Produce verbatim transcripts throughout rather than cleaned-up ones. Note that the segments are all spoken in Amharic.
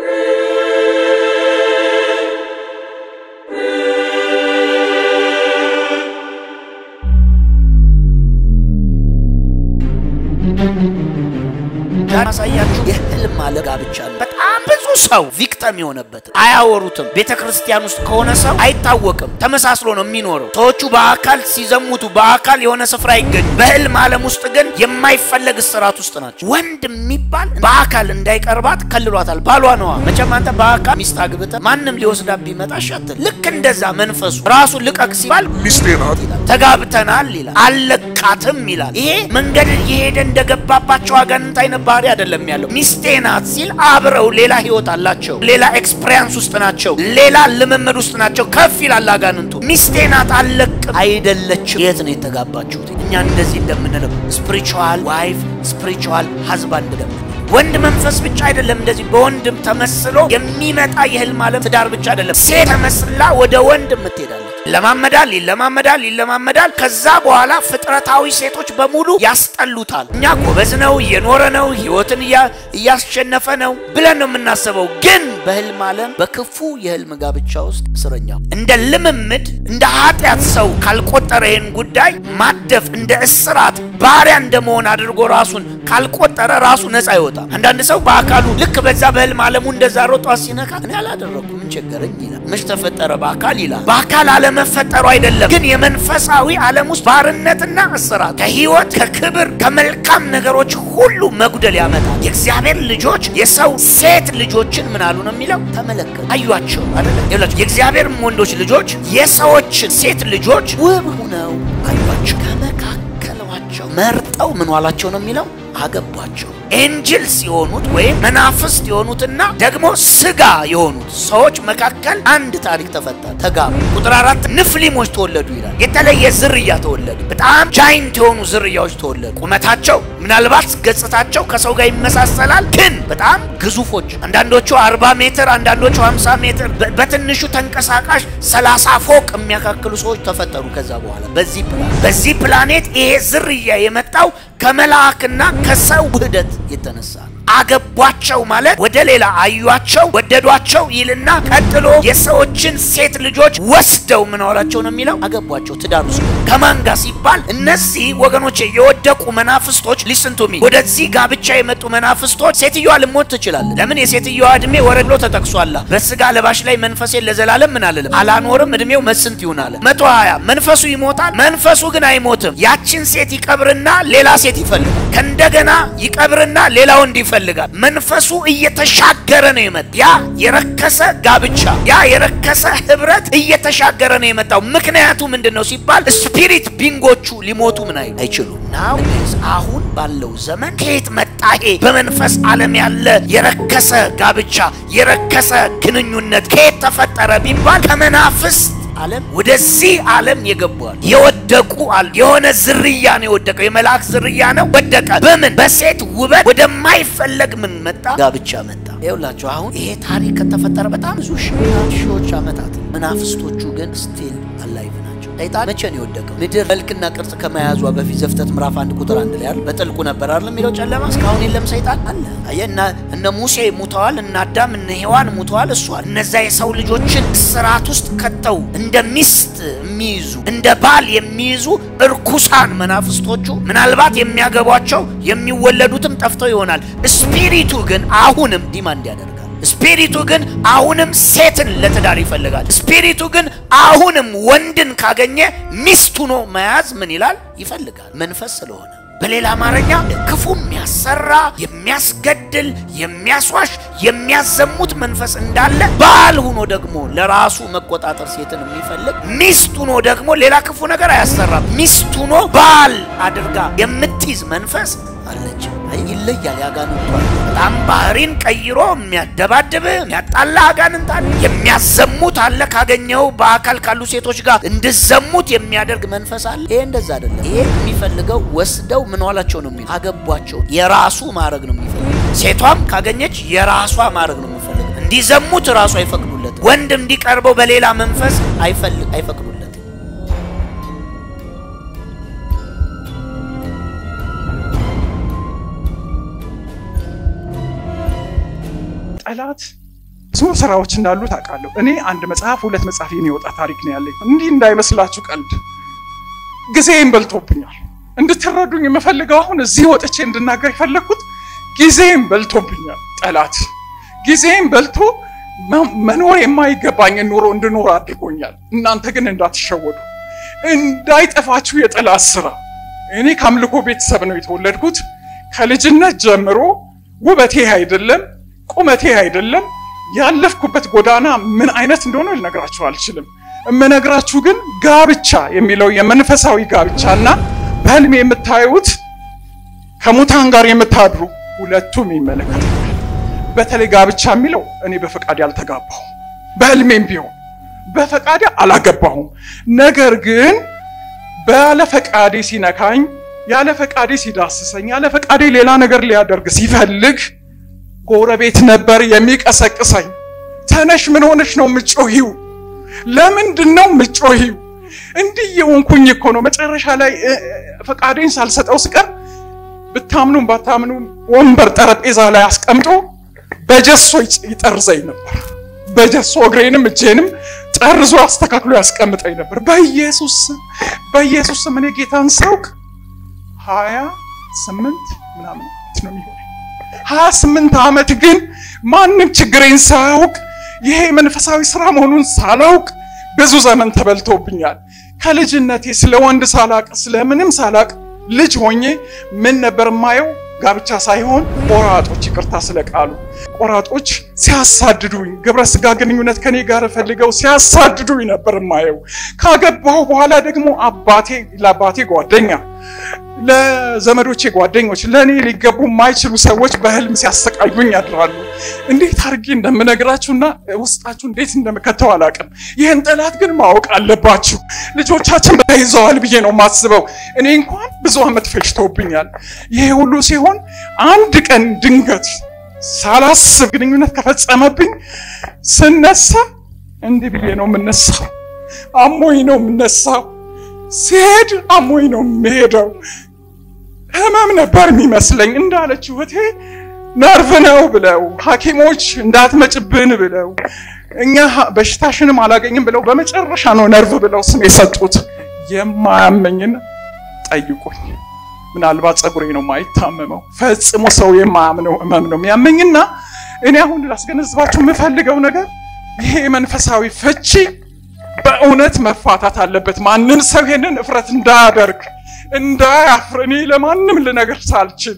ያሳያችሁ የህልም ዓለም ጋብቻ ነው። በጣም ብዙ ሰው ቪክቲም የሆነበት አያወሩትም። ቤተክርስቲያን ውስጥ ከሆነ ሰው አይታወቅም። ተመሳስሎ ነው የሚኖረው። ሰዎቹ በአካል ሲዘሙቱ በአካል የሆነ ስፍራ ይገኙ፣ በህልም ዓለም ውስጥ ግን የማይፈለግ እስራት ውስጥ ናቸው። ወንድ የሚባል በአካል እንዳይቀርባት ከልሏታል። ባሏ ነው። መቼም አንተ በአካል ሚስት አግብተህ ማንም ሊወስዳብ ቢመጣ ሻትል ልክ እንደዛ መንፈሱ ራሱ ልቀቅ ሲባል ሚስቴ ናት ይላል፣ ተጋብተናል ይላል፣ አለቃትም ይላል። ይሄ መንገድ እየሄደ እንደገባባቸው አጋንንት አይነት ባህሪ አይደለም ያለው። ሚስቴ ናት ሲል አብረው ሌላ ህይወት አላቸው፣ ሌላ ኤክስፒሪየንስ ውስጥ ናቸው፣ ሌላ ልምምድ ውስጥ ናቸው። ከፍ ይላል አጋንንቱ። ሚስቴ ናት አለቅ አይደለችም። የት ነው የተጋባችሁት? እኛ እንደዚህ እንደምንለው ስፒሪቹዋል ዋይፍ ስፒሪቹዋል ሃዝባንድ እንደምንለው ወንድ መንፈስ ብቻ አይደለም። እንደዚህ በወንድም ተመስሎ የሚመጣ የህልም ዓለም ትዳር ብቻ አይደለም። ሴት ተመስላ ወደ ወንድ ምትሄዳለች። ለማመዳል ይለማመዳል ይለማመዳል ከዛ በኋላ ፍጥረታዊ ሴቶች በሙሉ ያስጠሉታል። እኛ ጎበዝ ነው የኖረ ነው ህይወትን ያያስሸነፈ ነው ብለን ነው የምናስበው። ግን በህልም ዓለም በክፉ የህልም ጋብቻ ውስጥ እስረኛ እንደ ልምምድ እንደ ኃጢያት ሰው ካልቆጠረ ይሄን ጉዳይ ማደፍ እንደ እስራት ባሪያ እንደመሆን አድርጎ ራሱን ካልቆጠረ ራሱ ነፃ ይወጣ። አንዳንድ ሰው በአካሉ ልክ በዛ በህልም ዓለሙ እንደዛ ሮጦ ሲነካ እኔ አላደረኩም ምን ቸገረኝ ይላል። መች ተፈጠረ በአካል ይላል። በአካል አለመፈጠሩ አይደለም፣ ግን የመንፈሳዊ ዓለም ውስጥ ባርነትና እስራት ከህይወት ከክብር ከመልካም ነገሮች ሁሉ መጉደል ያመጣል። የእግዚአብሔር ልጆች የሰው ሴት ልጆችን ምን አሉ ነው የሚለው ተመለከቱ አዩአቸው አይደለም ይላል። የእግዚአብሔር ወንዶች ልጆች የሰዎች ሴት ልጆች ውብ ሆነው አዩአቸው፣ ከመካከላቸው መርጠው ምን ዋላቸው ነው የሚለው አገቧቸው። ኤንጅልስ የሆኑት ወይ መናፍስት የሆኑትና ደግሞ ስጋ የሆኑት ሰዎች መካከል አንድ ታሪክ ተፈጠረ፣ ተጋቡ። ቁጥር አራት ንፍሊሞች ተወለዱ ይላል። የተለየ ዝርያ ተወለዱ። በጣም ጃይንት የሆኑ ዝርያዎች ተወለዱ። ቁመታቸው ምናልባት ገጽታቸው ከሰው ጋር ይመሳሰላል፣ ግን በጣም ግዙፎች። አንዳንዶቹ አርባ ሜትር አንዳንዶቹ ሃምሳ ሜትር በትንሹ ተንቀሳቃሽ ሰላሳ ፎቅ የሚያካክሉ ሰዎች ተፈጠሩ። ከዛ በኋላ በዚህ ፕላኔት በዚህ ፕላኔት ይሄ ዝርያ የመጣው ከመላእክና ከሰው ውህደት የተነሳ አገቧቸው ማለት ወደ ሌላ አዩአቸው ወደዷቸው ይልና ቀጥሎ የሰዎችን ሴት ልጆች ወስደው ምን አወራቸው ነው የሚለው አገቧቸው። ትዳር ውስጥ ከማን ጋር ሲባል እነዚህ ወገኖቼ የወደቁ መናፍስቶች ሊስንቱሚ ወደዚህ ጋብቻ የመጡ መናፍስቶች ሴትዮዋ ልሞት ትችላለች። ለምን የሴትዮዋ እድሜ ወረድ ብሎ ተጠቅሷል። በስጋ ለባሽ ላይ መንፈሴን ለዘላለም ምን አለለም አላኖርም እድሜው መስንት ይሆናል መቶ ሃያ መንፈሱ ይሞታል። መንፈሱ ግን አይሞትም። ያችን ሴት ይቀብርና ሌላ ሴት ይፈልጋል። ከእንደገና ይቀብርና ሌላ ወንድ ይፈልጋል። መንፈሱ እየተሻገረ ነው የመጣው። ያ የረከሰ ጋብቻ ያ የረከሰ ህብረት እየተሻገረ ነው የመጣው። ምክንያቱ ምንድነው ሲባል ስፒሪት ቢንጎቹ ሊሞቱ ምን አይችሉም። ናው አሁን ባለው ዘመን ከየት መጣ ይሄ በመንፈስ ዓለም ያለ የረከሰ ጋብቻ የረከሰ ግንኙነት ከየት ተፈጠረ ቢባል ከመናፍስት ዓለም ወደዚህ ዓለም የገባው የወደቁ አለ የሆነ ዝርያ ነው የወደቀው። የመላእክ ዝርያ ነው ወደቀ። በምን በሴት ውበት ወደማይፈለግ ምን መጣ ጋብቻ መጣ። ይኸውላችሁ አሁን ይሄ ታሪክ ከተፈጠረ በጣም ብዙ ሺዎች ዓመታት መናፍስቶቹ ግን ስቲል አላይቭ ናቸው። ሰይጣን መቼ ነው የወደቀው? ምድር መልክና ቅርጽ ከመያዟ በፊት ዘፍጥረት ምዕራፍ አንድ ቁጥር አንድ ላይ አይደል በጥልቁ ነበር አይደል የሚለው ጨለማ እስካሁን የለም ሰይጣን አለ። አየና እነ ሙሴ ሙተዋል፣ እነ አዳም እነ ሔዋን ሙተዋል። እሱ እነዛ የሰው ልጆችን እስራት ውስጥ ከተው እንደ ሚስት የሚይዙ እንደ ባል የሚይዙ እርኩሳን መናፍስቶቹ ምናልባት የሚያገቧቸው የሚወለዱትም ጠፍተው ይሆናል። ስፒሪቱ ግን አሁንም ዲማንድ ያደርጋል። ስፒሪቱ ግን አሁንም ሴትን ለትዳር ይፈልጋል። ስፒሪቱ ግን አሁንም ወንድን ካገኘ ሚስቱ ነው መያዝ ምን ይላል ይፈልጋል መንፈስ ስለሆነ። በሌላ አማርኛ ክፉ የሚያሰራ የሚያስገድል የሚያስዋሽ የሚያዘሙት መንፈስ እንዳለ ባል ሆኖ ደግሞ ለራሱ መቆጣጠር ሴትን የሚፈልግ ሚስቱ ነው ደግሞ ሌላ ክፉ ነገር አያሰራም። ሚስቱ ነው ባል አድርጋ የምትይዝ መንፈስ አለች። ይለያል ያጋንንቱ በጣም ባህሪን ቀይሮ የሚያደባድብ የሚያጣላ አጋንንት አለ። የሚያዘሙት አለ ካገኘው በአካል ካሉ ሴቶች ጋር እንድዘሙት የሚያደርግ መንፈስ አለ። ይሄ እንደዛ አይደለም። ይሄ የሚፈልገው ወስደው ምን ዋላቸው ነው የሚል አገቧቸው የራሱ ማረግ ነው የሚፈልገው። ሴቷም ካገኘች የራሷ ማረግ ነው የሚፈልገው። እንዲዘሙት ራሱ አይፈቅዱለት። ወንድ እንዲቀርበው በሌላ መንፈስ አይፈልግ አይፈቅዱለት። ጠላት ብዙ ስራዎች እንዳሉ ታውቃለሁ እኔ አንድ መጽሐፍ ሁለት መጽሐፍ የሚወጣ ታሪክ ነው ያለኝ እንዲህ እንዳይመስላችሁ ቀልድ ጊዜን በልቶብኛል እንድትረዱኝ የምፈልገው አሁን እዚህ ወጥቼ እንድናገር ይፈልኩት ጊዜን በልቶብኛል ጠላት ጊዜን በልቶ መኖር የማይገባኝ ኑሮ እንድኖር አድርጎኛል እናንተ ግን እንዳትሸወዱ እንዳይጠፋችሁ የጠላት ስራ እኔ ካምልኮ ቤተሰብ ነው የተወለድኩት ከልጅነት ጀምሮ ውበቴ አይደለም ቁመቴ አይደለም ያለፍኩበት ጎዳና ምን አይነት እንደሆነ ልነግራችሁ አልችልም እመነግራችሁ ግን ጋብቻ የሚለው የመንፈሳዊ ጋብቻና በህልሜ የምታዩት ከሙታን ጋር የምታድሩ ሁለቱም ይመለከታል በተለይ ጋብቻ የሚለው እኔ በፈቃድ ያልተጋባሁ በህልሜም ቢሆን በፈቃድ አላገባሁም ነገር ግን ባለ ፈቃዴ ሲነካኝ ያለ ፈቃዴ ሲዳስሰኝ ያለ ፈቃዴ ሌላ ነገር ሊያደርግ ሲፈልግ ጎረቤት ነበር የሚቀሰቅሰኝ ተነሽ ምን ሆነሽ ነው ምጮሂው ለምንድነው ምጮሂው እንዲህ የሆንኩኝ እኮ ነው መጨረሻ ላይ ፈቃዴን ሳልሰጠው ስቀር ብታምኑም ባታምኑም ወንበር ጠረጴዛ ላይ አስቀምጦ በጀሶ ይጠርዘኝ ነበር በጀሶ እግሬንም እጄንም ጠርዞ አስተካክሎ ያስቀምጠኝ ነበር በኢየሱስ በኢየሱስ ምን ጌታን ሳውቅ ሃያ ስምንት ምናምን ነው የሚሆነው ሃያ ስምንት አመት ግን ማንንም ችግሬን ሳውቅ ይሄ መንፈሳዊ ስራ መሆኑን ሳላውቅ ብዙ ዘመን ተበልቶብኛል ከልጅነቴ ስለ ወንድ ሳላቅ ስለምንም ሳላቅ ልጅ ሆኜ ምን ነበር ማየው ጋብቻ ሳይሆን ቆራጦች ይቅርታ ስለቃሉ ቆራጦች ሲያሳድዱኝ ግብረ ስጋ ግንኙነት ከኔ ጋር ፈልገው ሲያሳድዱኝ ነበር ማየው ካገባው በኋላ ደግሞ አባቴ ለአባቴ ጓደኛ ለዘመዶቼ ጓደኞች ለኔ ሊገቡ ማይችሉ ሰዎች በህልም ሲያሰቃዩኝ ያድራሉ እንዴት አርጌ እንደምነግራችሁና ውስጣችሁ እንዴት እንደምከተው አላቀም ይሄን ጠላት ግን ማወቅ አለባችሁ ልጆቻችን በይዘዋል ብዬ ነው ማስበው እኔ እንኳን ብዙ አመት ፈጅቶብኛል ይሄ ሁሉ ሲሆን አንድ ቀን ድንገት ሳላስብ ግንኙነት ከፈጸመብኝ ስነሳ እንዲህ ብዬ ነው የምነሳው አሞኝ ነው የምነሳው ሲሄድ አሞኝ ነው የምሄደው ህመም ነበር የሚመስለኝ እንዳለችው እቴ ነርቭ ነው ብለው ሐኪሞች እንዳትመጭብን ብለው እኛ በሽታሽንም አላገኝም ብለው በመጨረሻ ነው ነርቭ ብለው ስም የሰጡት የማያመኝን ጠይቁኝ ምናልባት ጸጉሬ ነው ማይታመመው ፈጽሞ ሰው የማያምነው ህመም ነው የሚያመኝና እኔ አሁን ላስገነዝባችሁ የምፈልገው ነገር ይሄ መንፈሳዊ ፍቺ በእውነት መፋታት አለበት ማንንም ሰው ይሄንን እፍረት እንዳያደርግ እንዳያፍርኒ ለማንንም ልነገር ሳልችል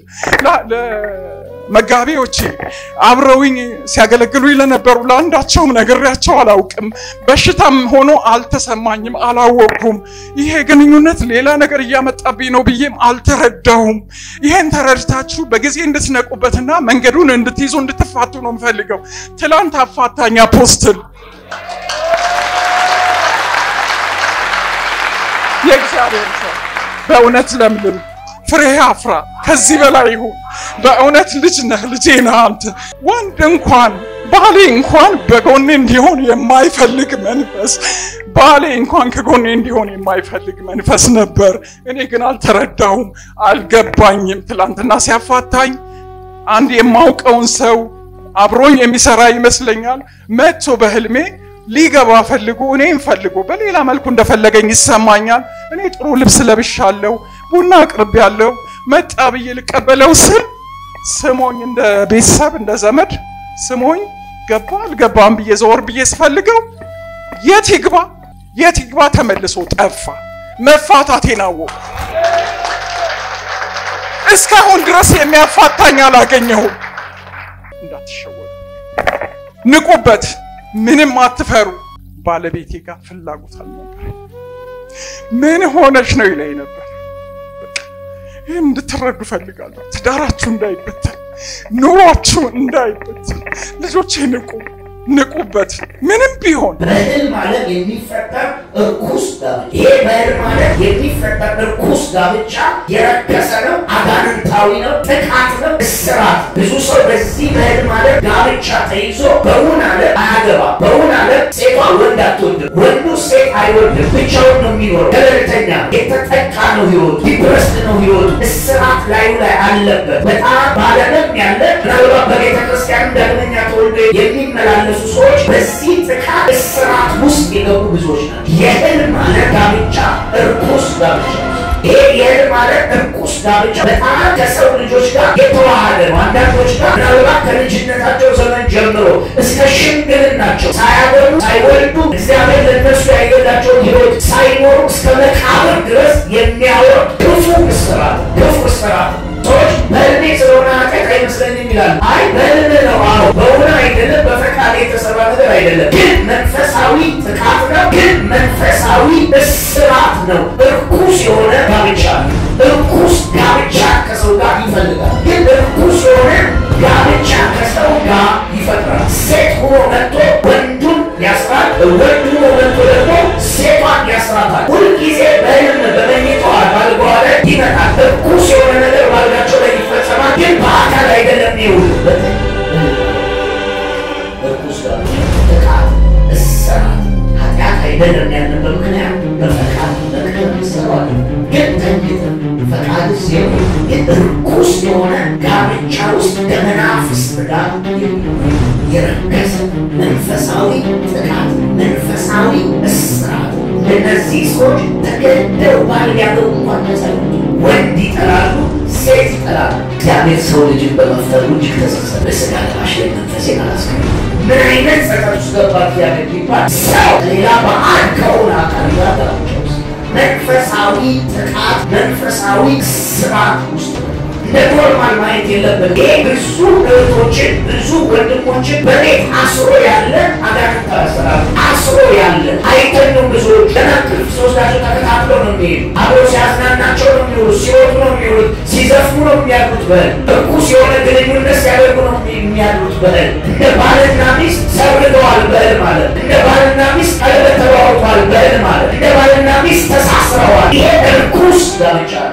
ለመጋቢዎቼ አብረውኝ ሲያገለግሉ ለነበሩ ለአንዳቸውም ነገርያቸው አላውቅም በሽታም ሆኖ አልተሰማኝም አላወቅኩም ይሄ ግንኙነት ሌላ ነገር ያመጣብኝ ነው ብዬም አልተረዳሁም ይሄን ተረድታችሁ በጊዜ እንድትነቁበትና መንገዱን እንድትይዙ እንድትፋቱ ነው የምፈልገው ትላንት አፋታኝ አፖስትል የእግዚአብሔር ሰው በእውነት ለምለም ፍሬ አፍራ ከዚህ በላይ ይሁን በእውነት ልጅ ነህ ልጄ ነህ አንተ ወንድ እንኳን ባሌ እንኳን በጎኔ እንዲሆን የማይፈልግ መንፈስ ባሌ እንኳን ከጎኔ እንዲሆን የማይፈልግ መንፈስ ነበር እኔ ግን አልተረዳሁም አልገባኝም ትላንትና ሲያፋታኝ አንድ የማውቀውን ሰው አብሮኝ የሚሰራ ይመስለኛል መጥቶ በህልሜ ሊገባ ፈልጎ እኔን ፈልጎ በሌላ መልኩ እንደፈለገኝ ይሰማኛል እኔ ጥሩ ልብስ ለብሻለሁ ቡና አቅርብ ያለው መጣ ብዬ ልቀበለው ስል ስሞኝ እንደ ቤተሰብ እንደ ዘመድ ስሞኝ ገባ አልገባም ብዬ ዘወር ብዬ ስፈልገው የት ይግባ የት ይግባ ተመልሶ ጠፋ መፋታቴን አወቅሁ እስካሁን ድረስ የሚያፋታኝ አላገኘሁም እንዳትሸወዱ ንቁበት ምንም አትፈሩ ባለቤቴ ጋር ፍላጎት አልነበረ ምን ሆነሽ ነው ይለኝ ነበር እንድትረዱ ፈልጋለሁ ትዳራችሁ እንዳይበተን ኑሯችሁ እንዳይበተን ልጆቼ ንቁ ንቁበት ምንም ቢሆን በህልም ማለት የሚፈጠር እርኩስ ጋብቻ ይሄ በህልም ማለት የሚፈጠር እርኩስ ጋብቻ የረከሰ ነው አጋንንታዊ ነው ጥቃት ነው እስራት ብዙ ሰው በዚህ በህልም ማለት ጋብቻ ተይዞ በእውን አለ አያገባ በእውን አለ ሴቷ ወንድ አትወልድም ወንዱ ሴት አይወልድም ብቻውን ነው የሚኖረው ገለልተኛ የተጠቃ ነው ህይወቱ ዲፕረስድ ነው ህይወቱ እስራት ላይ ላይ አለበት በጣም ባለንም ያለ ምናልባት በቤተክርስቲያን ዳግመኛ ተወልዶ የሚመላለሱ ሰዎች በዚህ ጥቃት እስራት ውስጥ የገቡ ብዙዎች ናቸው። የህልም ማለት ጋብቻ እርኩስ ጋብቻ ይሄ የህልም ማለት እርኩስ ጋብቻ በጣም ከሰው ልጆች ጋር የተዋሃደ ነው። አንዳንዶች ጋር ምናልባት ከልጅነታቸው ዘመን ጀምሮ እስከ ሽምግልናቸው ሳያገቡ ሳይወልዱ እግዚአብሔር ለእነሱ ያየላቸውን ህይወት ሳይኖሩ እስከ መቃብር ድረስ የሚያወርድ ክፉ እስራት ክፉ እስራት ሰዎች በህልሜ ስለሆነ ኃጢአት አይመስለኝም ይላሉ። አይ በህልም ነው። አዎ በእውነ አይደለም፣ በፈቃድ የተሰራ ነገር አይደለም። ግን መንፈሳዊ ጥቃት ነው። ግን መንፈሳዊ እስራት ነው። እርኩስ የሆነ ጋብቻ እርኩስ ጋብቻ ከሰው ጋር ይፈልጋል። ግን እርኩስ የሆነ ጋብቻ ከሰው ጋር ይፈጥራል። ሴት ሆኖ መጥቶ ወንዱን ያስራል፣ ወንዱ ሆኖ መጥቶ ደግሞ ሴቷን ያስራታል። ሁልጊዜ በህልም በመኝታ ባልጋዋ ላይ ይመጣል። እርኩስ የሆነ ነገር ባልጋቸው ላይ ይፈጸማል። ግን በአካል አይደለም ይውሉበት። እርኩስ ጋብቻ ጥቃት እስራት ኃጢአት አይደለም ያለበት ምክንያት በፈቃድ በቅርብ ይሰራል። ግን ተንግተን ፈቃድ ሲሆን የእርኩስ የሆነ ጋብቻ ውስጥ ከመናፍስት ጋር የረከሰ መንፈሳዊ ጥቃት መንፈሳዊ እስራት እነዚህ ሰዎች ተገደው ባል ያገቡ እንኳን ተሰሉ ወንድ ይጠላሉ፣ ሴት ይጠላሉ። እግዚአብሔር ሰው ልጅን በመፍጠሩ እጅግ ተጸጸተ። በሥጋ ለባሽ ላይ መንፈሴን አላስቀረም። ምን አይነት ጸጸት ውስጥ ገባ እግዚአብሔር ቢባል ሰው ሌላ በአንድ ከሆነ አካል ጋር ጋብቻ ውስጥ መንፈሳዊ ጥቃት መንፈሳዊ እስራት ውስጥ ለኖርማል ማየት የለብንም። ይሄ ብዙ እህቶችን ብዙ ወንድሞችን በቤት አስሮ ያለ አጋንንት አሰራር አስሮ ያለ አይተኙም። ብዙዎች ለናቅፍ ሶስታቸው ተከታትለው ነው የሚሄዱ። አብሮ ሲያዝናናቸው ነው የሚውሉት፣ ሲወጡ ነው የሚውሉት፣ ሲዘፍኑ ነው የሚያድሩት። በል እርኩስ የሆነ ግንኙነት ሲያደርጉ ነው የሚያድሩት። በል እንደ ባልና ሚስት ሰብርገዋል። በል ማለት እንደ ባልና ሚስት ቀለበት ተለዋውጠዋል። በል ማለት እንደ ባልና ሚስት ተሳስረዋል። ይሄ እርኩስ ጋብቻ